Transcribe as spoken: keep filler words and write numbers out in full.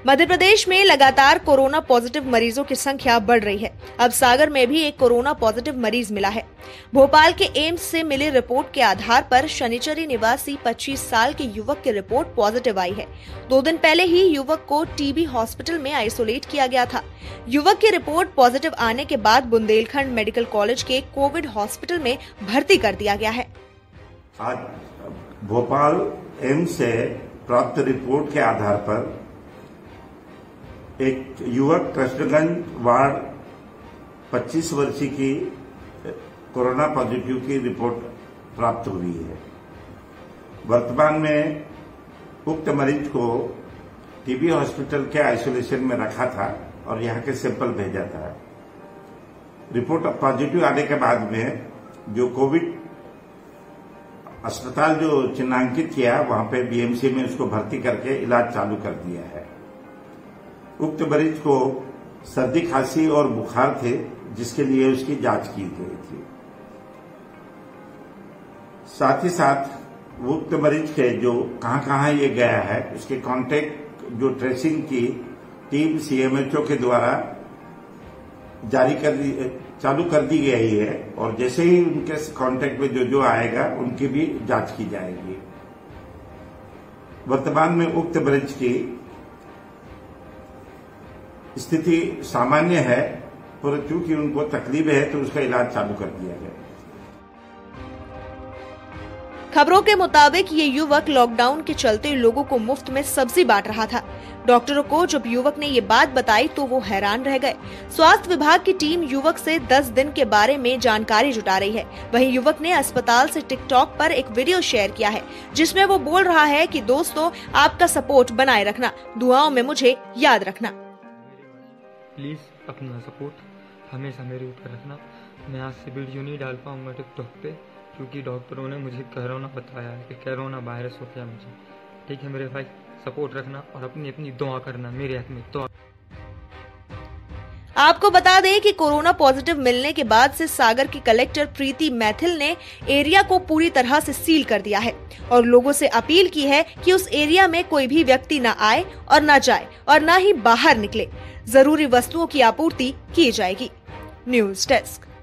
मध्य प्रदेश में लगातार corona positive मरीजों की संख्या बढ़ रही है। अब सागर में भी एक कोरोना पॉजिटिव मरीज मिला है। भोपाल के एम्स से मिली रिपोर्ट के आधार पर शनिचरी निवासी पच्चीस साल के युवक की रिपोर्ट पॉजिटिव आई है। दो दिन पहले ही युवक को टीबी हॉस्पिटल में आइसोलेट किया गया था। युवक की रिपोर्ट पॉजिटिव आने के बाद बुंदेलखंड मेडिकल कॉलेज के कोविड हॉस्पिटल में भर्ती कर दिया गया है। आज भोपाल एम्स से प्राप्त रिपोर्ट के आधार पर एक युवक कृष्णगंज वार्ड पच्चीस वर्षीय की कोरोना पॉजिटिव की रिपोर्ट प्राप्त हुई है। वर्तमान में उक्त मरीज को टीबी हॉस्पिटल के आइसोलेशन में रखा था और यहां के सैंपल भेजा था। रिपोर्ट पॉजिटिव आने के बाद में जो कोविड अस्पताल जो चिन्हांकित किया वहां पे बीएमसी में उसको भर्ती करके इलाज चालू कर दिया है। उक्त मरीज को सर्दी खांसी और बुखार थे, जिसके लिए उसकी जांच की गई थी। साथ ही साथ उक्त मरीज के जो कहां कहां ये गया है उसके कांटेक्ट जो ट्रेसिंग की टीम सीएमएचओ के द्वारा जारी कर दी चालू कर दी गई है और जैसे ही उनके कांटेक्ट में जो जो आएगा उनकी भी जांच की जाएगी। वर्तमान में उक्त मरीज की स्थिति सामान्य है, पर चूंकि उनको तकलीफ है तो उसका इलाज चालू कर दिया गया। खबरों के मुताबिक ये युवक लॉकडाउन के चलते लोगों को मुफ्त में सब्जी बांट रहा था। डॉक्टरों को जब युवक ने ये बात बताई तो वो हैरान रह गए। स्वास्थ्य विभाग की टीम युवक से दस दिन के बारे में जानकारी जुटा रही है। वहीं युवक ने अस्पताल से टिकटॉक पर एक वीडियो शेयर किया है, जिसमें वो बोल रहा है कि दोस्तों, आपका सपोर्ट बनाए रखना, दुआओं में मुझे याद रखना। प्लीज अपना सपोर्ट हमेशा मेरे ऊपर रखना। मैं आज से वीडियो नहीं डाल पाऊंगा टिकटॉक पे, क्योंकि डॉक्टरों ने मुझे कोरोना बताया है कि कोरोना वायरस हो गया मुझे। ठीक है मेरे भाई, सपोर्ट रखना और अपनी अपनी दुआ करना मेरे हक में दुआ। आपको बता दें कि कोरोना पॉजिटिव मिलने के बाद से सागर की कलेक्टर प्रीति मैथिल ने एरिया को पूरी तरह से सील कर दिया है और लोगों से अपील की है कि उस एरिया में कोई भी व्यक्ति न आए और न जाए और न ही बाहर निकले। जरूरी वस्तुओं की आपूर्ति की जाएगी। News desk.